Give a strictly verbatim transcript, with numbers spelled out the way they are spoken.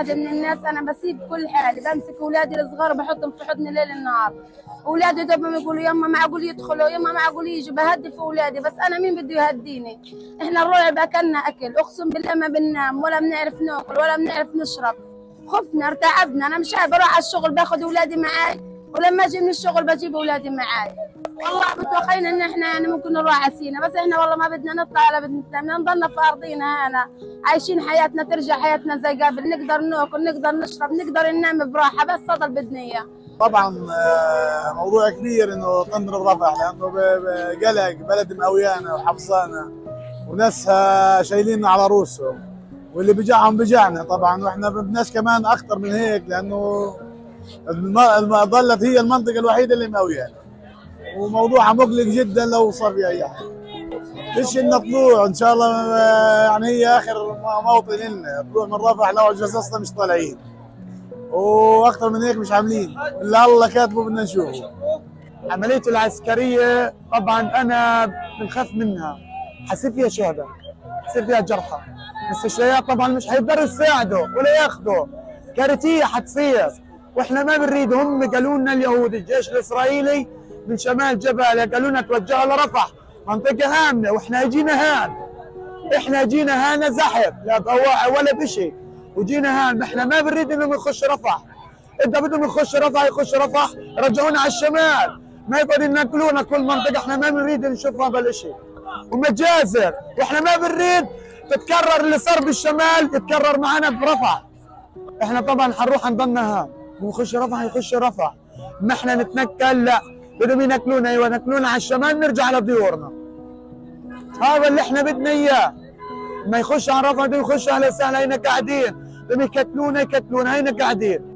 اولادي من الناس، انا بسيب كل حالي، بمسك اولادي الصغار بحطهم في حضني ليل النهار. اولادي دوبهم يقولوا يما معقول يدخلوا، يما معقول يجوا، بهدي في اولادي، بس انا مين بده يهديني؟ احنا الرعب اكلنا اكل، اقسم بالله ما بننام ولا بنعرف ناكل ولا بنعرف نشرب. خفنا ارتعبنا، انا مش عارفه بروح على الشغل باخذ اولادي معي، ولما اجي من الشغل بجيب اولادي معي. والله متوقعين ان احنا يعني ممكن نروح على سينا، بس احنا والله ما بدنا نطلع ولا بدنا ننام، بدنا نضلنا في ارضينا هنا عايشين حياتنا، ترجع حياتنا زي قبل، نقدر ناكل نقدر نشرب نقدر ننام براحه، بس هذا اللي بدنا اياه. طبعا موضوع كبير انه تنضرب رفح، لانه بقلق بلد مقويانا وحفظانا وناسها شايليننا على رؤوسهم، واللي بجعهم بجعنا طبعا، واحنا ما بدناش كمان اكثر من هيك، لانه ظلت هي المنطقه الوحيده اللي مقويانا، وموضوعها مقلق جدا لو صار في اي حاجه. فيش لنا طلوع ان شاء الله، يعني هي اخر موطن لنا، طلوع من رفح لو جسسنا مش طالعين، واكثر من هيك مش عاملين، اللي الله كاتبه بدنا نشوفه. عمليته العسكريه طبعا انا بنخاف منها، حسيت فيها شهداء، حسيت فيها جرحى، المستشفيات طبعا مش حيقدروا يساعدوا ولا ياخذوا، كارثيه حتصير، واحنا ما بنريد. هم قالوا لنا اليهود الجيش الاسرائيلي من شمال جباليا قالوا لنا توجهوا لرفح، منطقه هامه، واحنا جينا هان، احنا جينا هان زحف لا بواعي ولا بشيء، وجينا هان، احنا ما بنريد انهم يخشوا رفح. اذا بدهم يخشوا رفح يخشوا رفح، رجعونا على الشمال، ما يقعدوا ينقلونا كل منطقه، احنا ما بنريد نشوف هذا الشيء. ومجازر، واحنا ما بنريد تتكرر اللي صار بالشمال يتكرر معنا برفح. احنا طبعا حنروح نضلنا هان، ونخش رفح يخش رفح، ما احنا نتنكل، لا بدهم ينقلونا، ايوه نقلونا على الشمال نرجع على ديورنا. هذا اللي احنا بدنا اياه. ما يخش على رفح بدهم يخشوا اهلا وسهلا، هينا قاعدين، بدهم يكتلونا يكتلونا هينا قاعدين.